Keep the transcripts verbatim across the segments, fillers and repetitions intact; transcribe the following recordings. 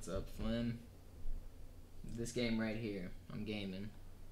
What's up, Flim? This game right here, I'm gaming.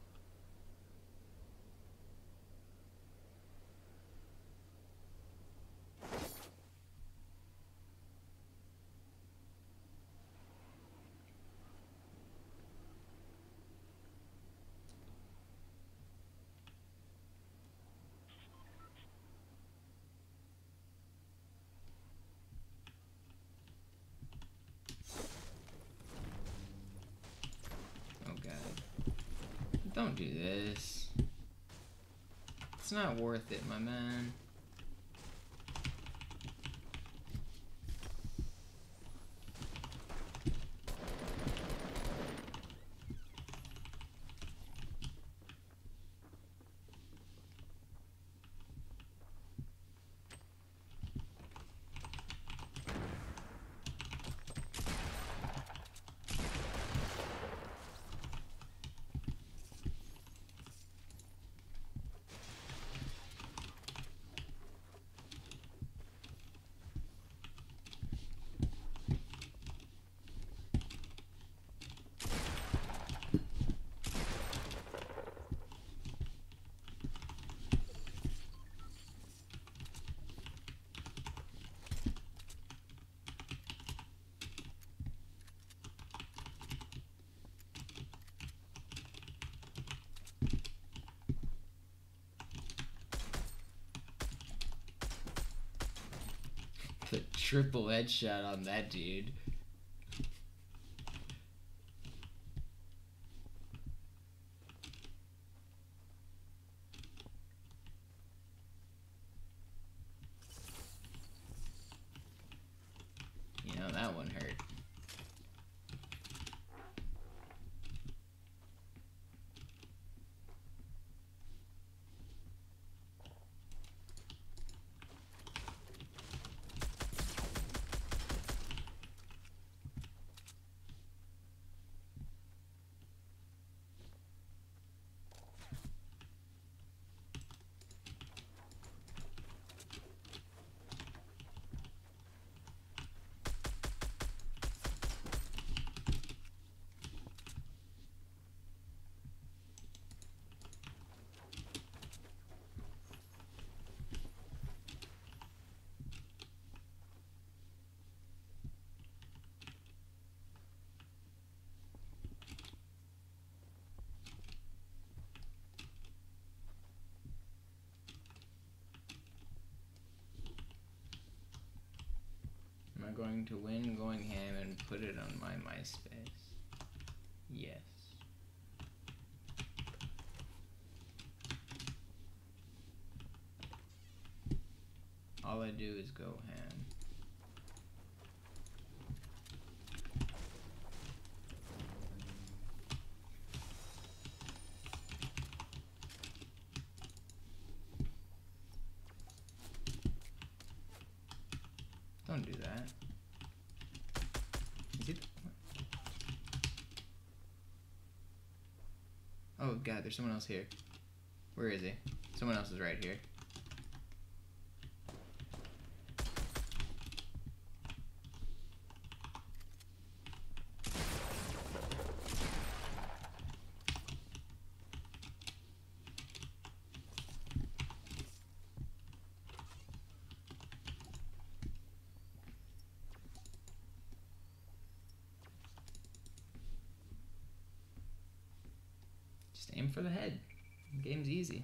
Don't do this. It's not worth it, my man. The triple headshot on that dude. You know, that one hurt. Am I going to win going ham and put it on my MySpace? Yes. All I do is go ham. Don't do that. Is it? Oh god, there's someone else here. Where is he? Someone else is right here. Just aim for the head. The game's easy.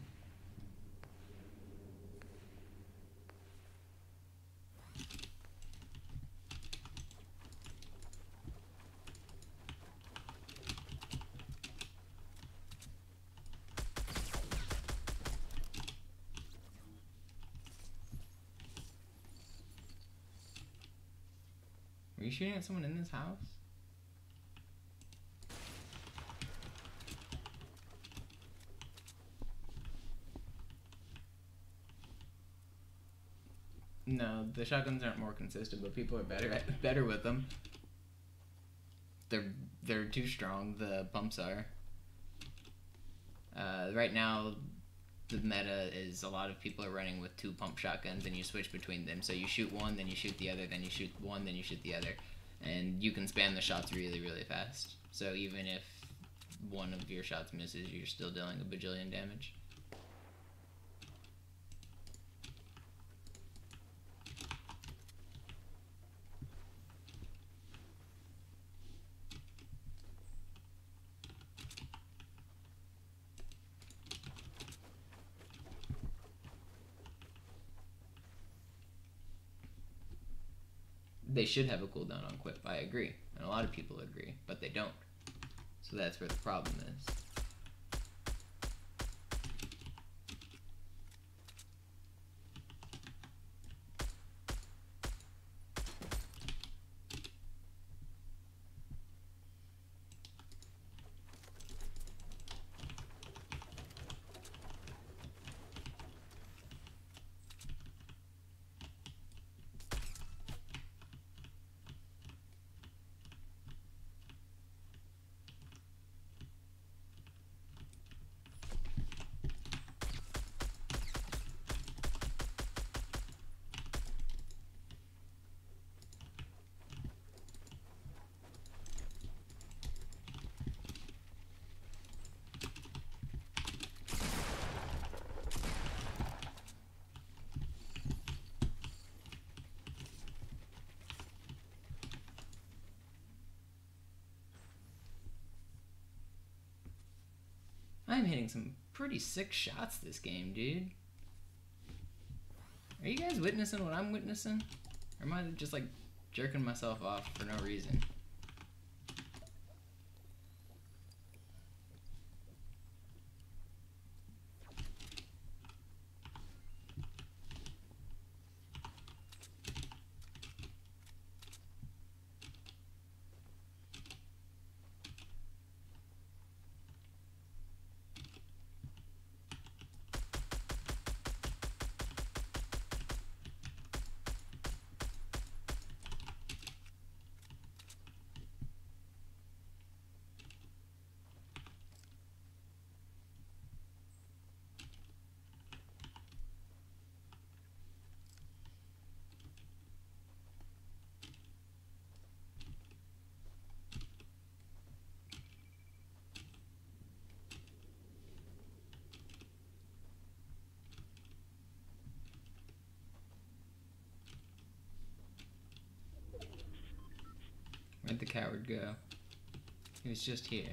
Are you shooting at someone in this house? No, the shotguns aren't more consistent, but people are better at, better with them. They're they're too strong. The pumps are. Uh, right now, the meta is a lot of people are running with two pump shotguns, and you switch between them. So you shoot one, then you shoot the other, then you shoot one, then you shoot the other, and you can spam the shots really, really fast. So even if one of your shots misses, you're still dealing a bajillion damage. They should have a cooldown on Quip, I agree. And a lot of people agree, but they don't. So that's where the problem is. I'm hitting some pretty sick shots this game, dude. Are you guys witnessing what I'm witnessing? Or am I just like jerking myself off for no reason? Where'd the coward go? He was just here.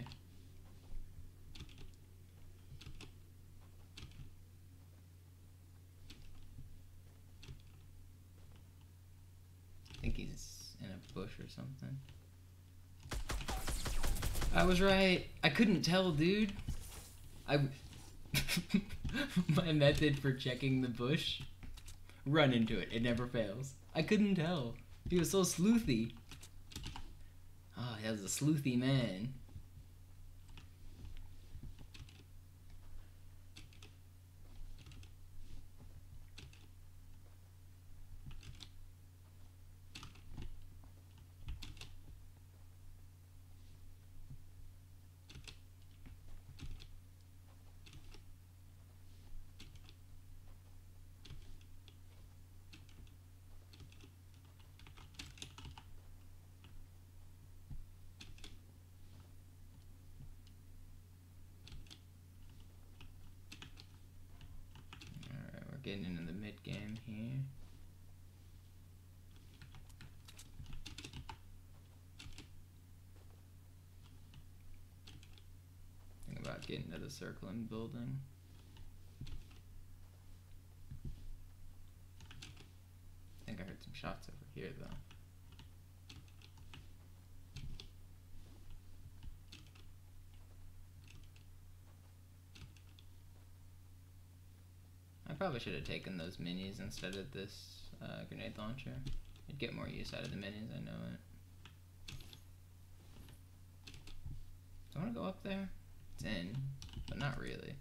I think he's in a bush or something. I was right. I couldn't tell, dude. I... My method for checking the bush? Run into it. It never fails. I couldn't tell. He was so sleuthy. Oh, he was a sleuthy man. Getting into the mid game here. Think about getting to the circle and building. I think I heard some shots over here though. I probably should have taken those minis instead of this uh, grenade launcher. You'd get more use out of the minis, I know it. Do I want to go up there? It's in, but not really.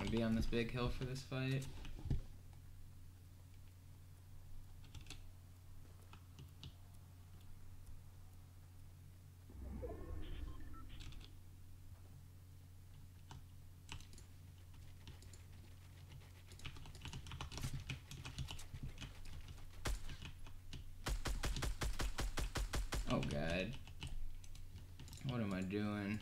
to be on this big hill for this fight. Oh god. What am I doing?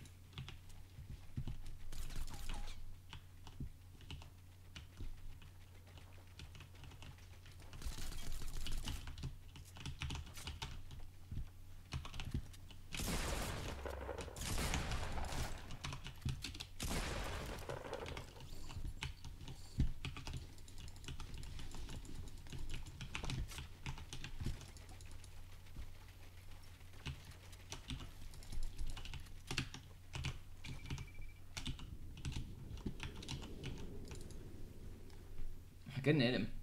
I couldn't hit him.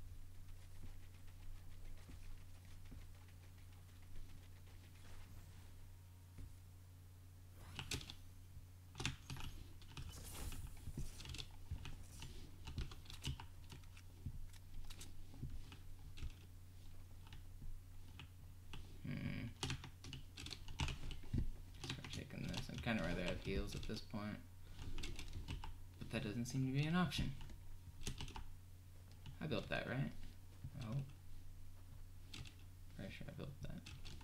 Hmm. Start taking this. I'd kind of rather have heals at this point. But that doesn't seem to be an option. I built that, right? Oh. Pretty sure I built that.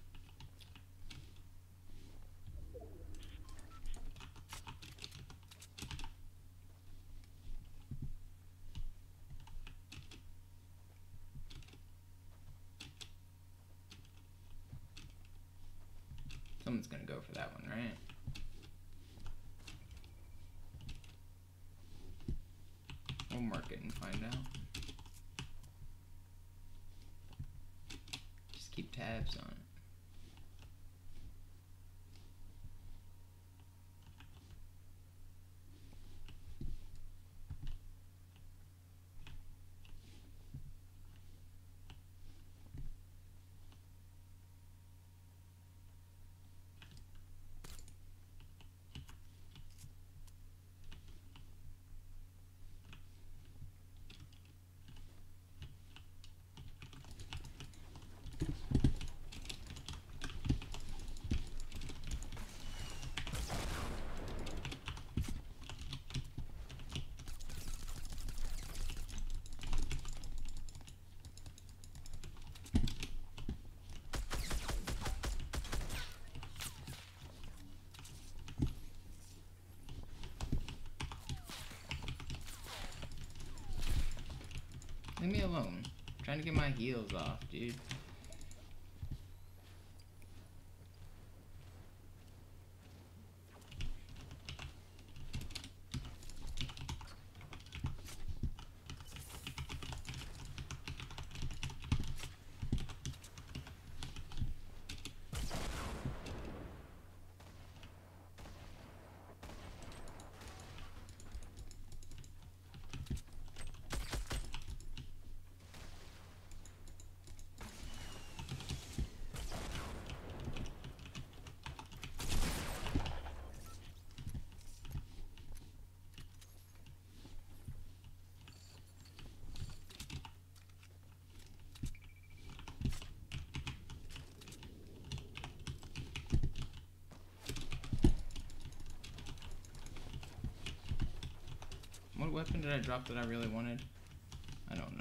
Someone's gonna go for that one, right? We'll mark it and find out. Just keep tabs on it. Leave me alone. I'm trying to get my heals off, dude. What weapon did I drop that I really wanted? I don't know.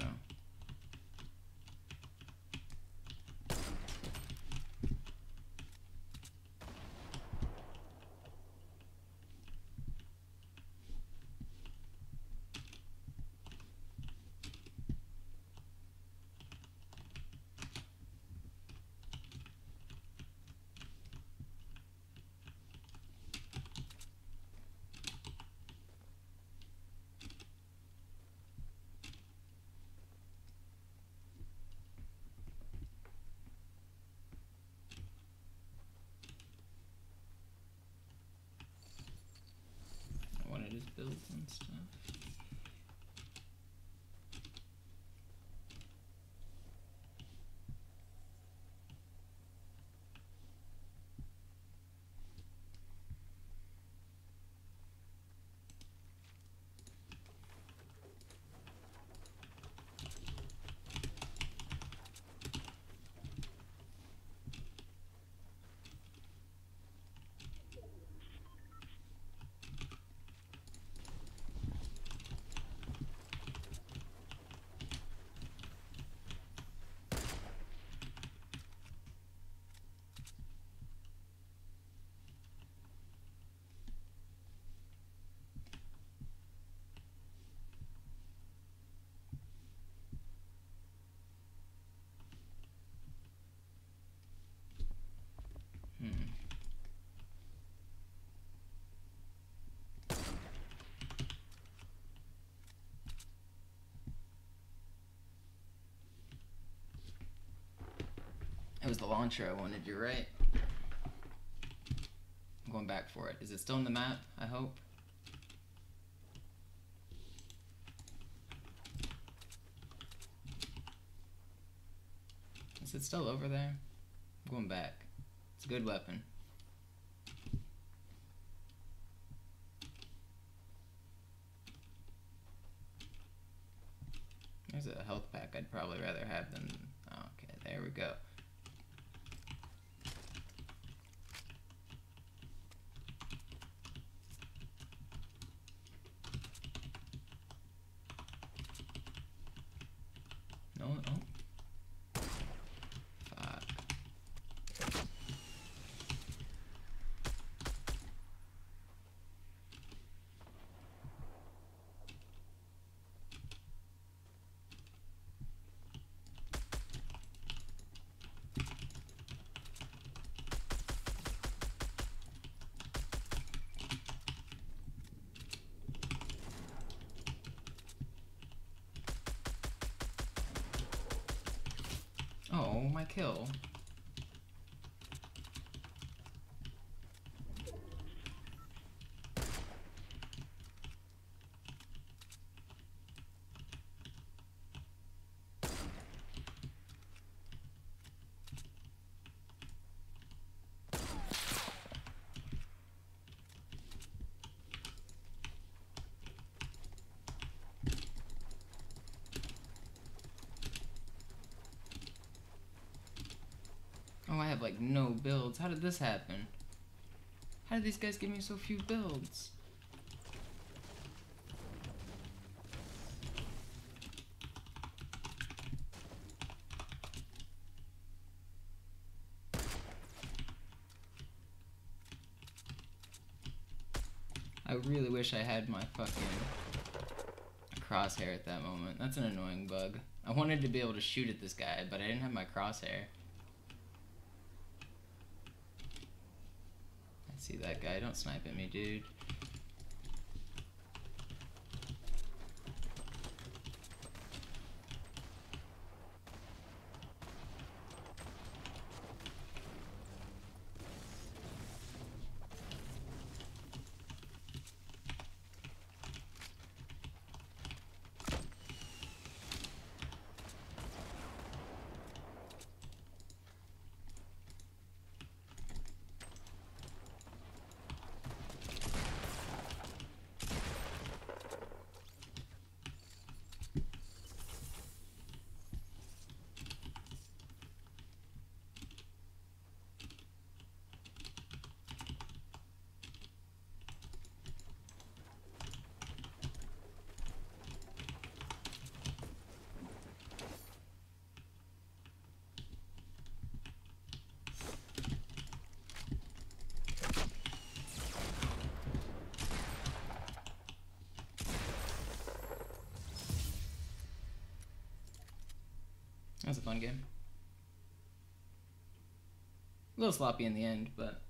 His builds and stuff. It was the launcher I wanted, you're right. I'm going back for it. Is it still in the map? I hope. Is it still over there? I'm going back. It's a good weapon. There's a health pack I'd probably rather have than... Okay, there we go. No, oh. Fuck. Oh, my kill. Oh, I have like no builds. How did this happen? How did these guys give me so few builds? I really wish I had my fucking crosshair at that moment. That's an annoying bug. I wanted to be able to shoot at this guy, but I didn't have my crosshair. I see that guy. Don't snipe at me, dude. That was a fun game. A little sloppy in the end, but